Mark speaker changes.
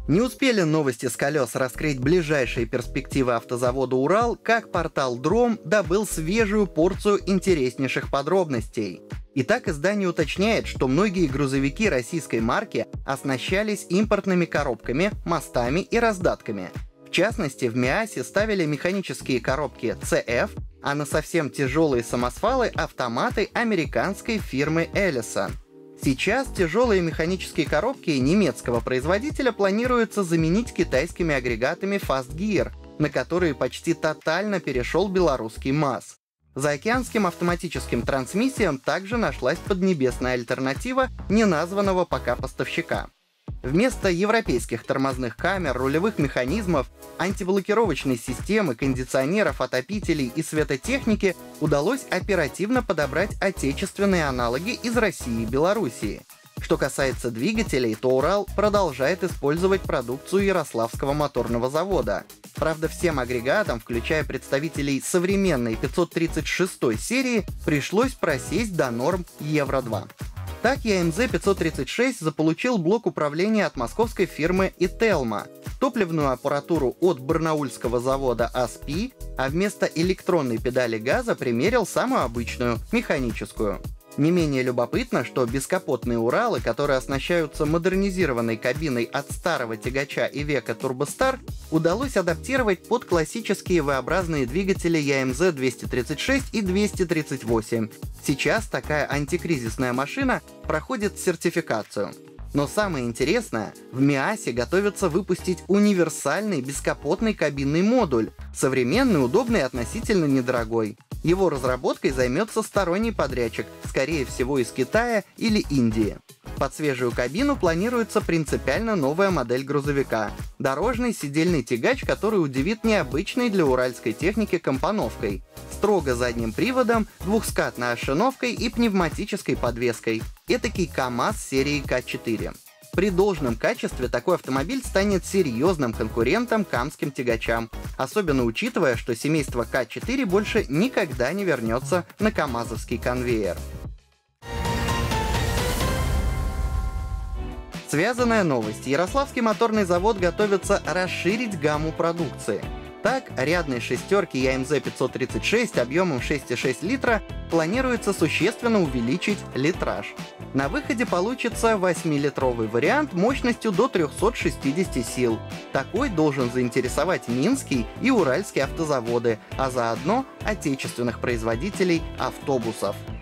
Speaker 1: Не успели новости с колес раскрыть ближайшие перспективы автозавода «Урал», как портал «Дром» добыл свежую порцию интереснейших подробностей. Итак, издание уточняет, что многие грузовики российской марки оснащались импортными коробками, мостами и раздатками. В частности, в МИАСе ставили механические коробки CF, а на совсем тяжелые самосвалы — автоматы американской фирмы Ellison. Сейчас тяжелые механические коробки немецкого производителя планируется заменить китайскими агрегатами Fast Gear, на которые почти тотально перешел белорусский МАЗ. Заокеанским автоматическим трансмиссиям также нашлась поднебесная альтернатива неназванного пока поставщика. Вместо европейских тормозных камер, рулевых механизмов, антиблокировочной системы, кондиционеров, отопителей и светотехники удалось оперативно подобрать отечественные аналоги из России и Белоруссии. Что касается двигателей, то Урал продолжает использовать продукцию Ярославского моторного завода. Правда, всем агрегатам, включая представителей современной 536 серии, пришлось просесть до норм Евро-2. Так ЯМЗ-536 заполучил блок управления от московской фирмы Ителма, топливную аппаратуру от барнаульского завода АСПИ, а вместо электронной педали газа примерил самую обычную, механическую. Не менее любопытно, что бескапотные Уралы, которые оснащаются модернизированной кабиной от старого тягача Iveco Turbostar, удалось адаптировать под классические V-образные двигатели ЯМЗ-236 и 238. Сейчас такая антикризисная машина проходит сертификацию. Но самое интересное, в МИАСе готовятся выпустить универсальный бескапотный кабинный модуль, современный, удобный и относительно недорогой. Его разработкой займется сторонний подрядчик, скорее всего из Китая или Индии. Под свежую кабину планируется принципиально новая модель грузовика — дорожный сидельный тягач, который удивит необычной для уральской техники компоновкой, строго задним приводом, двухскатной ошиновкой и пневматической подвеской. Этакий КАМАЗ серии К4. При должном качестве такой автомобиль станет серьезным конкурентом камским тягачам, особенно учитывая, что семейство К4 больше никогда не вернется на камазовский конвейер. Связанная новость. Ярославский моторный завод готовится расширить гамму продукции. Так, рядной шестерки ЯМЗ-536 объемом 6,6 литра планируется существенно увеличить литраж. На выходе получится 8-литровый вариант мощностью до 360 сил. Такой должен заинтересовать минский и уральские автозаводы, а заодно отечественных производителей автобусов.